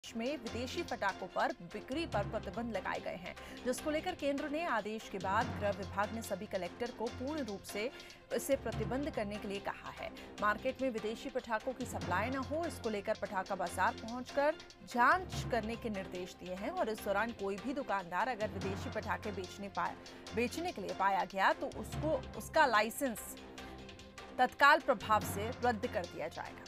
में विदेशी पटाखों पर बिक्री पर प्रतिबंध लगाए गए हैं, जिसको लेकर केंद्र ने आदेश के बाद गृह विभाग ने सभी कलेक्टर को पूर्ण रूप से इसे प्रतिबंध करने के लिए कहा है। मार्केट में विदेशी पटाखों की सप्लाई न हो, इसको लेकर पटाखा बाजार पहुंचकर जांच करने के निर्देश दिए हैं और इस दौरान कोई भी दुकानदार अगर विदेशी पटाखे बेचने के लिए पाया गया तो उसका लाइसेंस तत्काल प्रभाव से रद्द कर दिया जाएगा।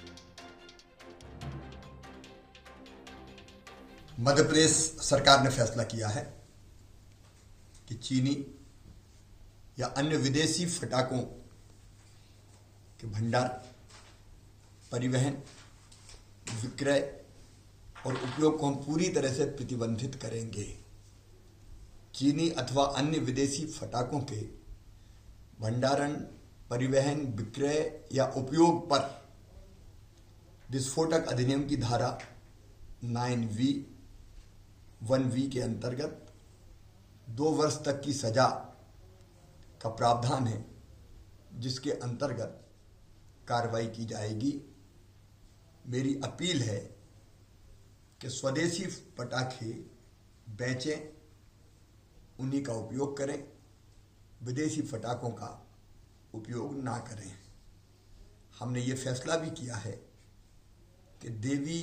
मध्य प्रदेश सरकार ने फैसला किया है कि चीनी या अन्य विदेशी पटाखों के भंडार, परिवहन, विक्रय और उपयोग को हम पूरी तरह से प्रतिबंधित करेंगे। चीनी अथवा अन्य विदेशी पटाखों के भंडारण, परिवहन, विक्रय या उपयोग पर विस्फोटक अधिनियम की धारा 9V 1V के अंतर्गत 2 वर्ष तक की सजा का प्रावधान है, जिसके अंतर्गत कार्रवाई की जाएगी। मेरी अपील है कि स्वदेशी पटाखे बेचें, उन्हीं का उपयोग करें, विदेशी पटाखों का उपयोग ना करें। हमने ये फैसला भी किया है कि देवी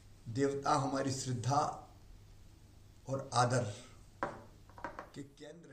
देवता हमारी श्रद्धा और आदर के केंद्र